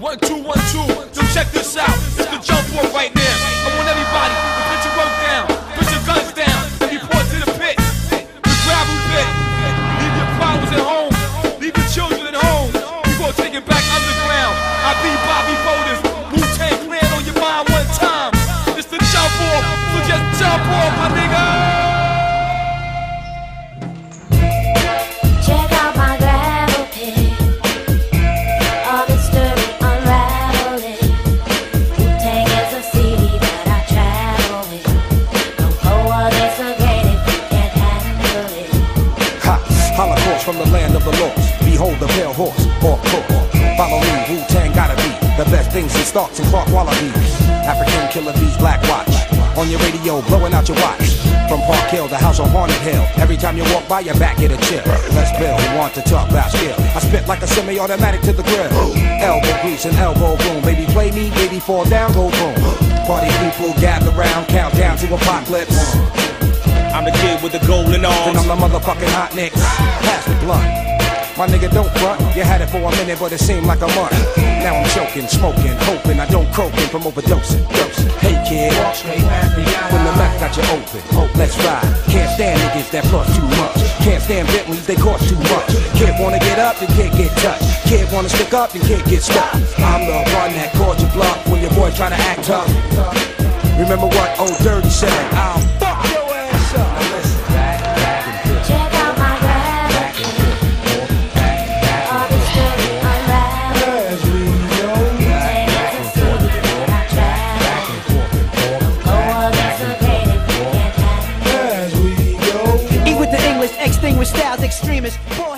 1, 2, 1, 2. Yo, check this out. It's the jump off right now. I want everybody to put your work down, put your guns down, and report to the pit. The gravel pit. Leave your problems at home. Leave your children at home. We gonna take it back underground. I be Bobby Boulders. Wu-Tang Clan on your mind one time. It's the jump off. So just jump off, my nigga. Check out my gravel pit. All this story unraveling. Wu-Tang is a city that I travel with. Don't go against the grain if you can't handle it. Ha! Holocaust from the land of the lost. Behold the pale horse, off course. Follow me, Wu-Tang gotta be the best things in Starks and Clark Wallabies. African killer bees, Black Watch. On your radio, blowing out your watch. From Park Hill, the house on Haunted Hill. Every time you walk by, your back get a chill. Let's Bill, who want to talk about skill. I spit like a semi-automatic to the grill. Elbow grease and elbow boom. Baby play me, baby fall down, go boom. Party people gather round, count down to apocalypse. I'm the kid with the golden arms. And I'm the motherfucking hot nicks. Pass the blunt. My nigga, don't front. You had it for a minute, but it seemed like a month. Now I'm choking, smoking, hoping I don't croaking from overdosing. Hey kid, when the Mac got you open, let's ride. Can't stand niggas that plus too much. Can't stand Bentleys, they cost too much. Kid wanna get up, then can't get touched. Kid wanna stick up, then can't get stuck. I'm the one that called you bluff when your boy try to act tough. Remember what old Dirty said? I'll fuck your ass up. Now listen. Check out my gravel pit. All this story unraveling. Wu-Tang is a city that I travel with. Don't go against the grain if you can't handle it. Eat with the English, extinguished styles, extremists.